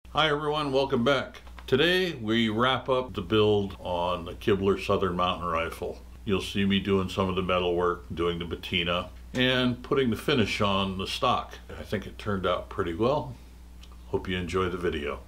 Hi everyone, welcome back. Today we wrap up the build on the Kibler Southern Mountain Rifle. You'll see me doing some of the metal work, doing the patina, and putting the finish on the stock. I think it turned out pretty well. Hope you enjoy the video.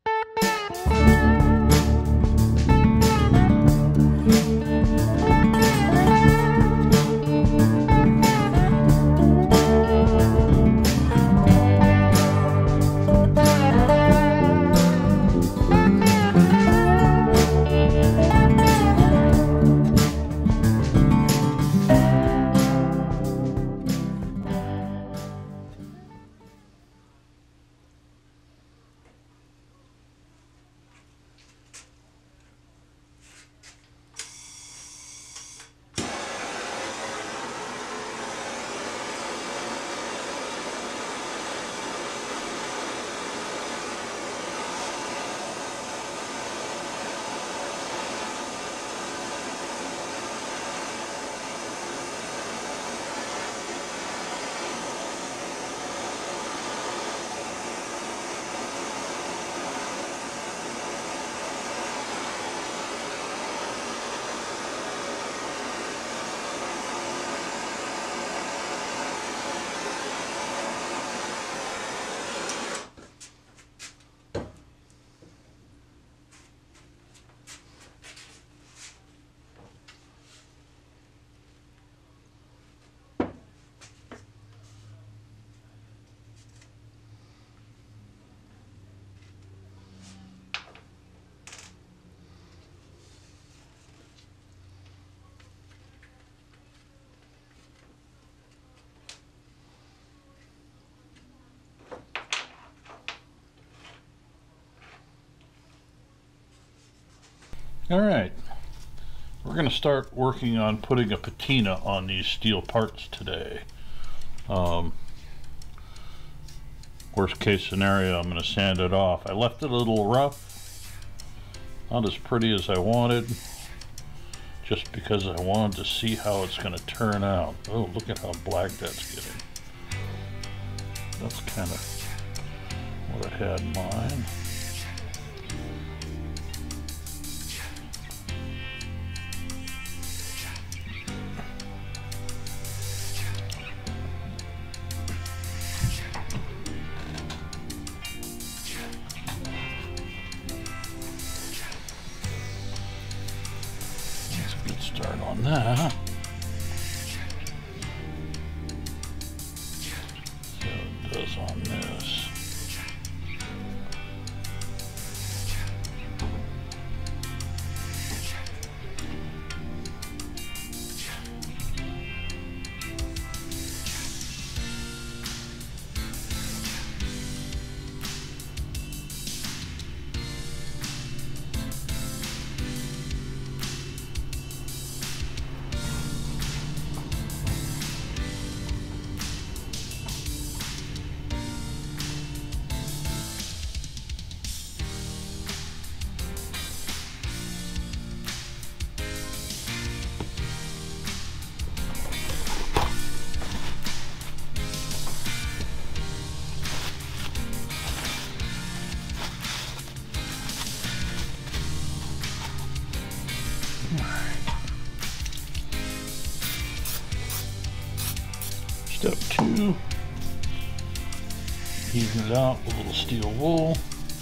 Alright, we're going to start working on putting a patina on these steel parts today. Worst case scenario, I'm going to sand it off. I left it a little rough, not as pretty as I wanted, just because I wanted to see how it's going to turn out. Oh, look at how black that's getting. That's kind of what I had in mind. Start on that. So it does on this. Step 2, even it out with a little steel wool.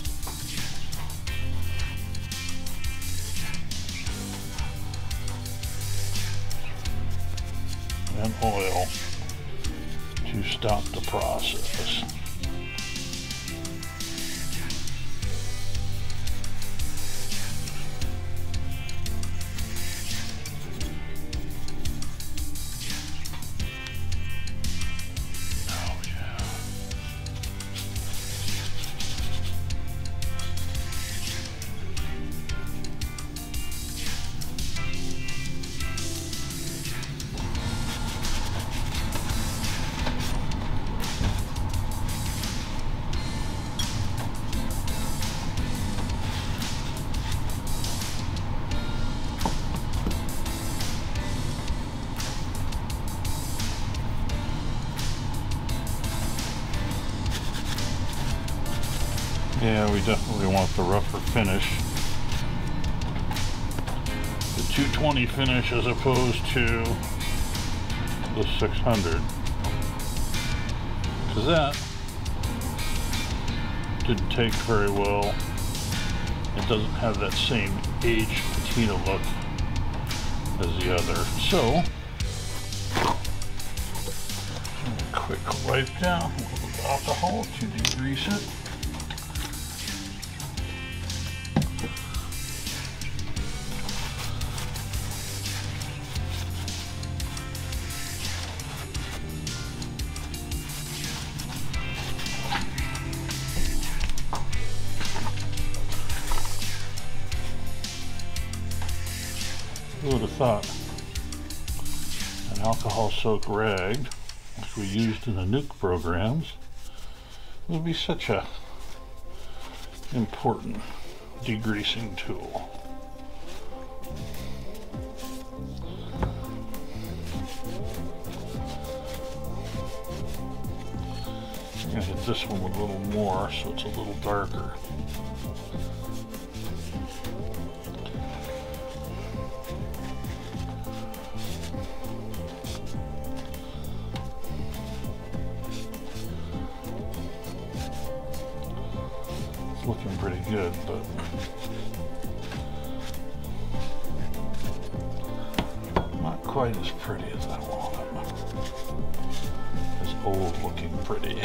And oil to stop the process. Yeah, we definitely want the rougher finish. The 220 finish as opposed to the 600. Because that didn't take very well. It doesn't have that same aged patina look as the other. So, a quick wipe down with alcohol to degrease it. Who would have thought an alcohol-soaked rag, which we used in the nuke programs, would be such a important degreasing tool. I'm going to hit this one a little more so it's a little darker. Looking pretty good, but not quite as pretty as I want it. It's old looking pretty.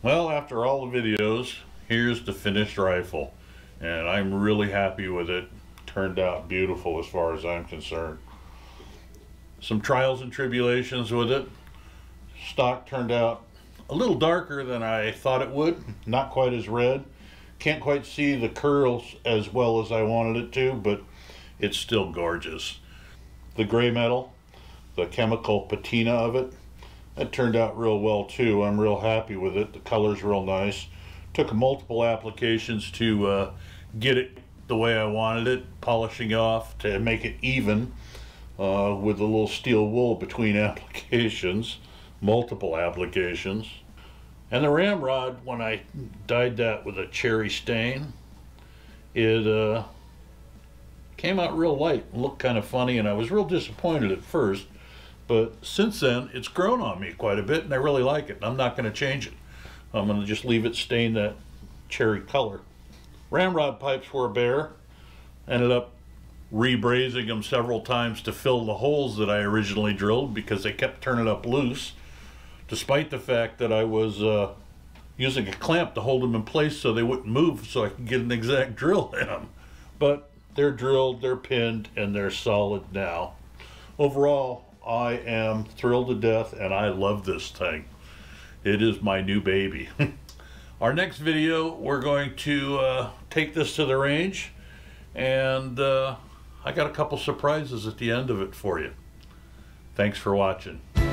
Well, after all the videos, here's the finished rifle, and I'm really happy with it. Turned out beautiful as far as I'm concerned. Some trials and tribulations with it. Stock turned out a little darker than I thought it would, not quite as red. Can't quite see the curls as well as I wanted it to, but it's still gorgeous. The gray metal, the chemical patina of it, that turned out real well too. I'm real happy with it. The color's real nice. Took multiple applications to get it the way I wanted it, polishing off to make it even with a little steel wool between applications, multiple applications. And the ramrod, when I dyed that with a cherry stain, it came out real light and looked kind of funny, and I was real disappointed at first. But since then, it's grown on me quite a bit, and I really like it. I'm not going to change it. I'm going to just leave it stain that cherry color. Ramrod pipes were bare. Ended up rebrazing them several times to fill the holes that I originally drilled because they kept turning up loose, despite the fact that I was using a clamp to hold them in place so they wouldn't move so I could get an exact drill in them. But they're drilled, they're pinned, and they're solid now. Overall, I am thrilled to death, and I love this thing. It is my new baby. Our next video, we're going to take this to the range, and I got a couple surprises at the end of it for you. Thanks for watching.